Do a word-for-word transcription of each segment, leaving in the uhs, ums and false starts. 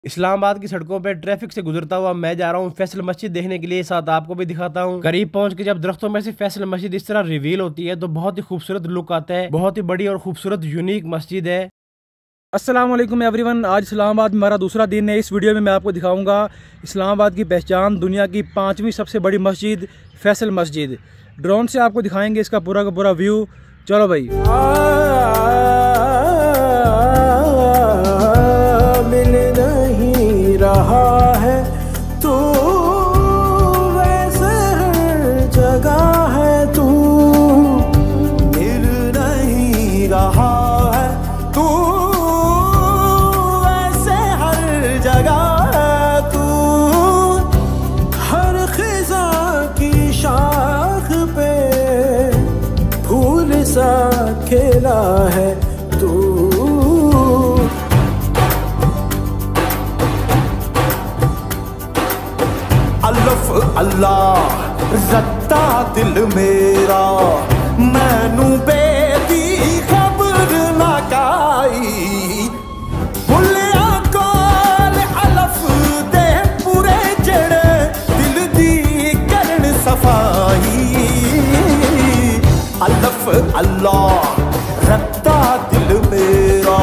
इस्लामाबाद की सड़कों पे ट्रैफिक से गुजरता हुआ मैं जा रहा हूँ फैसल मस्जिद देखने के लिए, साथ आपको भी दिखाता हूँ। करीब पहुंच के जब दरख्तों में से फैसल मस्जिद इस तरह रिवील होती है तो बहुत ही खूबसूरत लुक आता है। बहुत ही बड़ी और खूबसूरत यूनिक मस्जिद है। अस्सलाम वालेकुम एवरीवन, आज इस्लामाबाद में हमारा दूसरा दिन है। इस वीडियो में मैं आपको दिखाऊंगा इस्लामाबाद की पहचान, दुनिया की पाँचवीं सबसे बड़ी मस्जिद फैसल मस्जिद। ड्रोन से आपको दिखाएंगे इसका पूरा का पूरा व्यू। चलो भाई। मिल नहीं रहा है तू, वैसे हर जगह है तू। मिल नहीं रहा है तू, वैसे हर जगह है तू। हर खिजा की शाख पे फूल सा खेला है तू। अल्लाह अल्लाह रत्ता दिल मेरा, मैनू बेदी खबर ना काई। भुलिया कोल अलफ दे पूरे जड़े, दिल दी करन सफाई। अल्लाह अल्लाह रत्ता दिल मेरा।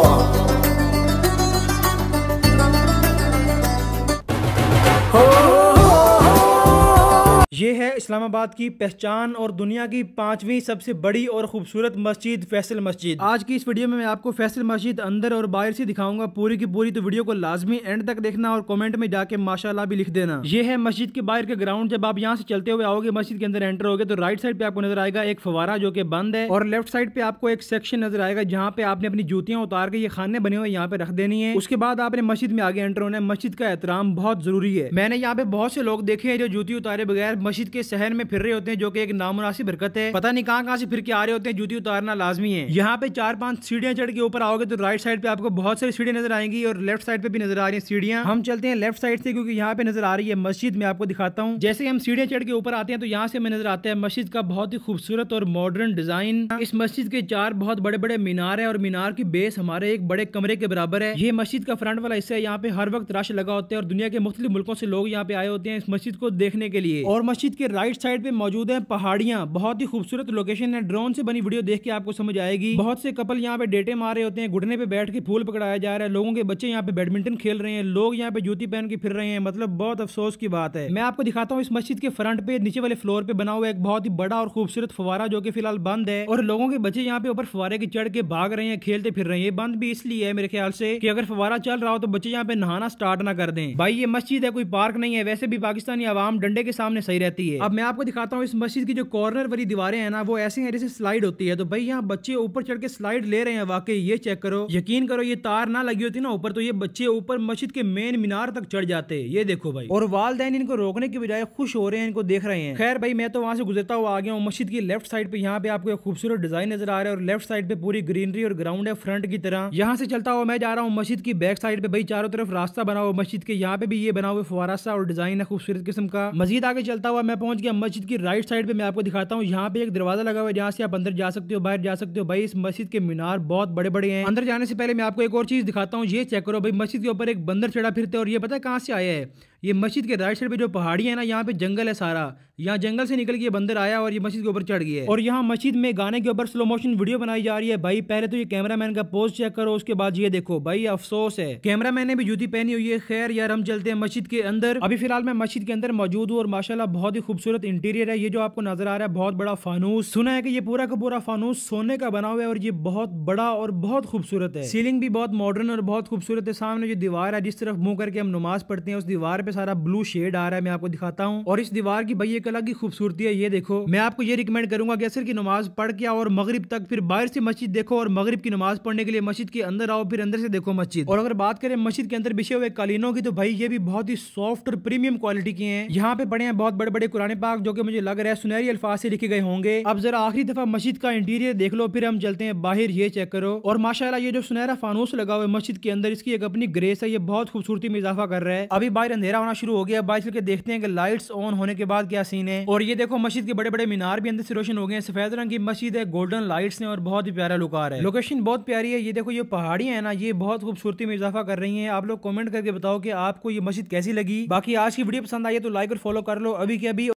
ये है इस्लामाबाद की पहचान और दुनिया की पांचवी सबसे बड़ी और खूबसूरत मस्जिद फैसल मस्जिद। आज की इस वीडियो में मैं आपको फैसल मस्जिद अंदर और बाहर से दिखाऊंगा पूरी की पूरी, तो वीडियो को लाजमी एंड तक देखना और कमेंट में जाके माशाल्लाह भी लिख देना। ये है मस्जिद के बाहर के ग्राउंड। जब आप यहाँ से चलते हुए आओगे, मस्जिद के अंदर एंटर होगे तो राइट साइड पे आपको नजर आएगा एक फवारा जो कि बंद है, और लेफ्ट साइड पे आपको एक सेक्शन नजर आएगा जहाँ पे आपने अपनी जूतियां उतार के ये खाने बने हुए यहाँ पे रख देनी है। उसके बाद आपने मस्जिद में आगे एंटर होना है। मस्जिद का एहतराम बहुत जरूरी है। मैंने यहाँ पे बहुत से लोग देखे हैं जो जूती उतारे बगैर मस्जिद के शहर में फिर रहे होते हैं, जो कि एक नामुनासिब हरकत है। पता नहीं कहां कहां से फिर के आ रहे होते हैं। जूती उतारना लाजमी है। यहाँ पे चार पांच सीढ़ियां चढ़ के ऊपर आओगे तो राइट साइड पे आपको बहुत सारी सीढ़ियां नजर आएंगी और लेफ्ट साइड पे भी नजर आ रही है सीढ़ियां। हम चलते हैं लेफ्ट साइड से क्योंकि यहाँ पे नजर आ रही है मस्जिद। मैं आपको दिखाता हूँ। जैसे हम सीढ़ियां चढ़ के ऊपर आते हैं तो यहाँ से हमें नजर आता है मस्जिद का बहुत ही खूबसूरत और मॉडर्न डिजाइन। इस मस्जिद के चार बहुत बड़े बड़े मीनार है और मीनार की बेस हमारे एक बड़े कमरे के बराबर है। ये मस्जिद का फ्रंट वाला हिस्सा है। यहाँ पे हर वक्त रश लगा होता है और दुनिया के मुख्तलिफ मुल्कों से लोग यहाँ पे आए होते हैं इस मस्जिद को देखने के लिए। और मस्जिद के राइट साइड पे मौजूद है पहाड़ियां। बहुत ही खूबसूरत लोकेशन है। ड्रोन से बनी वीडियो देख के आपको समझ आएगी। बहुत से कपल यहाँ पे डेटे मार रहे होते हैं, घुटने पे बैठ के फूल पकड़ाया जा रहा है। लोगों के बच्चे यहाँ पे बैडमिंटन खेल रहे हैं, लोग यहाँ पे जूती पहन के फिर रहे हैं। मतलब बहुत अफसोस की बात है। मैं आपको दिखाता हूँ इस मस्जिद के फ्रंट पे नीचे वाले फ्लोर पे बना हुआ एक बहुत ही बड़ा और खूबसूरत फवारा जो कि फिलहाल बंद है, और लोगों के बच्चे यहाँ पे ऊपर फवारे के चढ़ के भाग रहे हैं, खेलते फिर रहे हैं। ये बंद भी इसलिए है मेरे ख्याल से कि अगर फवारा चल रहा हो तो बच्चे यहाँ पे नहाना स्टार्ट ना कर दें। भाई ये मस्जिद है, कोई पार्क नहीं है। वैसे भी पाकिस्तानी आवाम डंडे के सामने सही रहती है। अब मैं आपको दिखाता हूँ इस मस्जिद की जो कॉर्नर वाली दीवारें हैं ना, वो ऐसे हैं जैसे स्लाइड होती है। तो भाई यहाँ बच्चे ऊपर चढ़ के स्लाइड ले रहे हैं। वाकई ये चेक करो, यकीन करो, ये तार ना लगी होती ना ऊपर तो ये बच्चे ऊपर मस्जिद के मेन मीनार तक चढ़ जाते। ये देखो भाई, और वालदैन इनको रोकने की बजाय खुश हो रहे हैं, इनको देख रहे हैं। खैर भाई मैं तो वहां से गुजरता हुआ आ गया हूँ। मस्जिद की लेफ्ट साइड पे यहाँ पे आपको एक खूबसूरत डिजाइन नजर आ रहा है और लेफ्ट साइड पे पूरी ग्रीनरी और ग्राउंड है फ्रंट की तरह। यहाँ से चलता हुआ मैं जा रहा हूँ मस्जिद की बैक साइड पे। भाई चारों तरफ रास्ता बना हुआ मस्जिद के, यहाँ पे भी ये बना हुआ फवारा सा और डिजाइन है खूबसूरत किस्म का। मस्जिद आगे चलता हुआ मैं पहुंच गया मस्जिद की राइट साइड पे। मैं आपको दिखाता हूँ यहाँ पे एक दरवाजा लगा हुआ है जहाँ से आप अंदर जा सकते हो, बाहर जा सकते हो। भाई इस मस्जिद के मीनार बहुत बड़े बड़े हैं। अंदर जाने से पहले मैं आपको एक और चीज दिखाता हूँ। ये चेक करो भाई, मस्जिद के ऊपर एक बंदर चढ़ा फिरते और ये पता है कहाँ से आया है? ये मस्जिद के राइट साइड पे जो पहाड़ी है ना, यहाँ पे जंगल है सारा। यहाँ जंगल से निकल के ये बंदर आया और ये मस्जिद के ऊपर चढ़ गया है। और यहाँ मस्जिद में गाने के ऊपर स्लो मोशन वीडियो बनाई जा रही है। भाई पहले तो ये कैमरामैन का पोज चेक करो, उसके बाद ये देखो भाई, अफसोस है कैमरामैन ने भी जूती पहनी हुई है। खैर यार हम चलते हैं मस्जिद के अंदर। अभी फिलहाल मैं मस्जिद के अंदर मौजूद हूँ और माशाल्लाह बहुत ही खूबसूरत इंटीरियर है। ये जो आपको नजर आ रहा है बहुत बड़ा फानूस, सुना है कि ये पूरा का पूरा फानूस सोने का बना हुआ है और ये बहुत बड़ा और बहुत खूबसूरत है। सीलिंग भी बहुत मॉडर्न और बहुत खूबसूरत है। सामने जो दीवार है जिस तरफ मुंह करके हम नमाज पढ़ते हैं, उस दीवार पे सारा ब्लू शेड आ रहा है। मैं आपको दिखाता हूँ। और इस दीवार की भाई एक अलग ही खूबसूरती है। ये देखो, मैं आपको ये रिकमेंड करूंगा कि असर की नमाज पढ़ के आओ और मगरिब तक, फिर बाहर से मस्जिद देखो और मगरिब की नमाज पढ़ने के लिए मस्जिद के अंदर आओ, फिर अंदर से देखो मस्जिद। और अगर बात करें मस्जिद के अंदर बिछे हुए कालीनों की, तो भाई ये भी बहुत ही सॉफ्ट और प्रीमियम क्वालिटी के हैं। यहाँ पे पड़े हैं बहुत बड़े बड़े कुरान पाक जो कि मुझे लग रहा है सुनहरी अल्फाज से लिखे गए होंगे। अब जरा आखिरी दफा मस्जिद का इंटीरियर देख लो, फिर हम चलते हैं बाहर। ये चेक करो, और माशाल्लाह ये जो सुनहरा फानूस लगा हुआ है मस्जिद के अंदर, इसकी एक अपनी ग्रेस है। ये बहुत खूबसूरती में इजाफा कर रहा है। अभी बाहर अंधेरा होना शुरू हो गया। बाइक के देखते हैं कि लाइट्स ऑन होने के बाद क्या सीन है। और ये देखो मस्जिद के बड़े बड़े मीनार भी अंदर से रोशन हो गए हैं। सफेद रंग की मस्जिद है, गोल्डन लाइट्स ने और बहुत ही प्यारा लुक आ रहा है। लोकेशन बहुत प्यारी है। ये देखो ये पहाड़ियां है ना, ये बहुत खूबसूरती में इजाफा कर रही हैं। आप लोग कमेंट करके बताओ कि आपको ये मस्जिद कैसी लगी। बाकी आज की वीडियो पसंद आई है तो लाइक और फॉलो कर लो अभी के अभी।